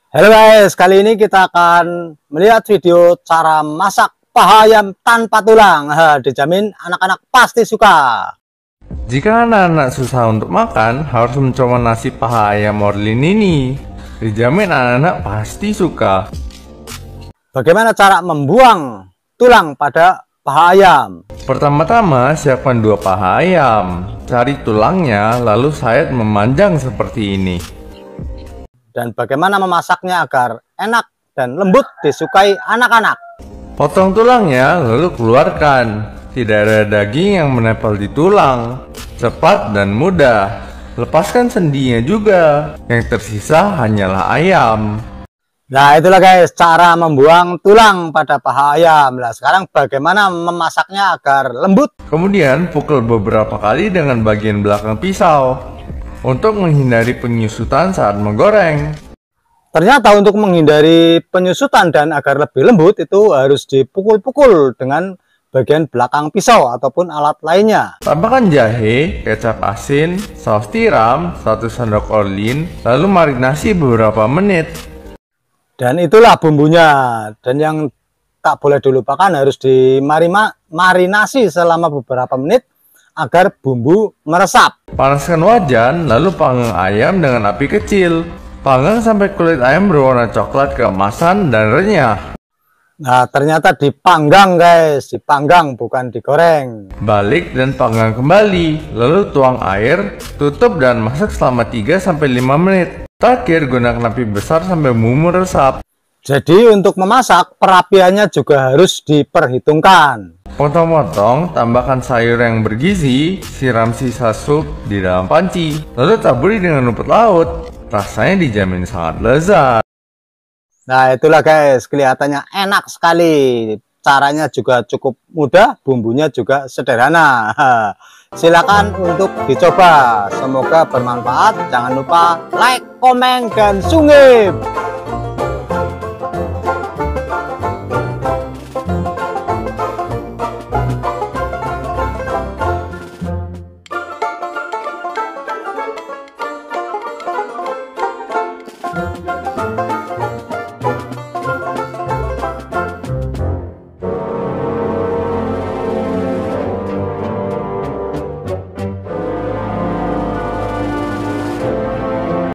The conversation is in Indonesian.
Halo guys, kali ini kita akan melihat video cara masak paha ayam tanpa tulang. Dijamin anak-anak pasti suka. Jika anak-anak susah untuk makan, harus mencoba nasi paha ayam Orlin ini. Dijamin anak-anak pasti suka. Bagaimana cara membuang tulang pada paha ayam? Pertama-tama, siapkan 2 paha ayam. Cari tulangnya, lalu sayat memanjang seperti ini. Dan bagaimana memasaknya agar enak dan lembut disukai anak-anak? Potong tulangnya, lalu keluarkan. Tidak ada daging yang menempel di tulang. Cepat dan mudah. Lepaskan sendinya juga. Yang tersisa hanyalah ayam. Nah, itulah guys cara membuang tulang pada paha ayam. Nah, sekarang bagaimana memasaknya agar lembut? Kemudian pukul beberapa kali dengan bagian belakang pisau untuk menghindari penyusutan saat menggoreng. Ternyata untuk menghindari penyusutan dan agar lebih lembut itu harus dipukul-pukul dengan bagian belakang pisau ataupun alat lainnya. Tambahkan jahe, kecap asin, saus tiram, 1 sendok Orlin, lalu marinasi beberapa menit. Dan itulah bumbunya. Dan yang tak boleh dilupakan harus dimarinasi selama beberapa menit agar bumbu meresap. Panaskan wajan, lalu panggang ayam dengan api kecil. Panggang sampai kulit ayam berwarna coklat keemasan dan renyah. Nah, ternyata dipanggang guys, dipanggang bukan digoreng. Balik dan panggang kembali, lalu tuang air, tutup dan masak selama 3-5 menit. Terakhir, gunakan api besar sampai bumbu meresap. Jadi untuk memasak, perapiannya juga harus diperhitungkan. Potong-potong, tambahkan sayur yang bergizi, siram sisa sup di dalam panci, lalu taburi dengan rumput laut. Rasanya dijamin sangat lezat. Nah, itulah guys, kelihatannya enak sekali. Caranya juga cukup mudah, bumbunya juga sederhana. Silakan untuk dicoba. Semoga bermanfaat. Jangan lupa like, komen, dan sungguh.